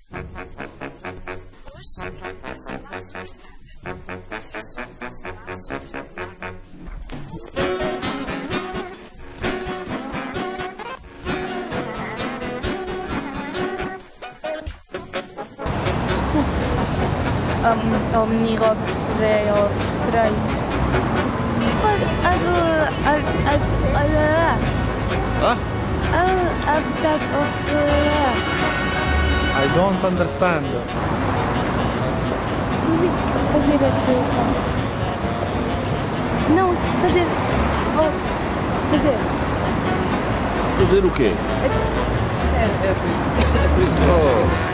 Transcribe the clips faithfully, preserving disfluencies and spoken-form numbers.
Um, omnigod strayo strange. But I will I I I Huh? I'll have that of I don't understand. Não, fazer. Oh, fazer. Fazer o quê? É, é por isso. É por isso que Oh.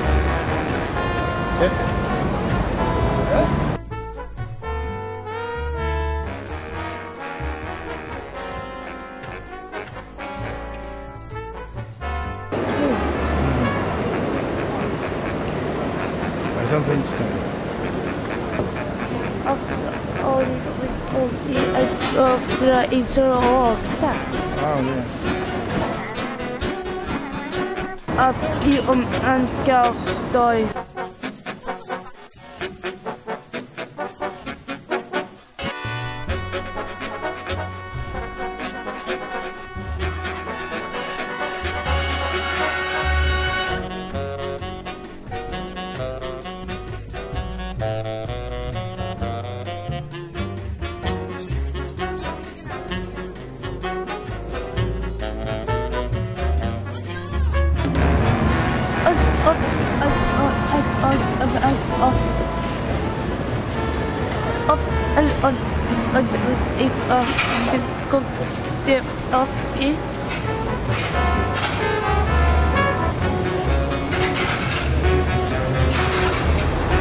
I don't understand. Of all of the intro of that. Oh yes. Of the um and girl story. Of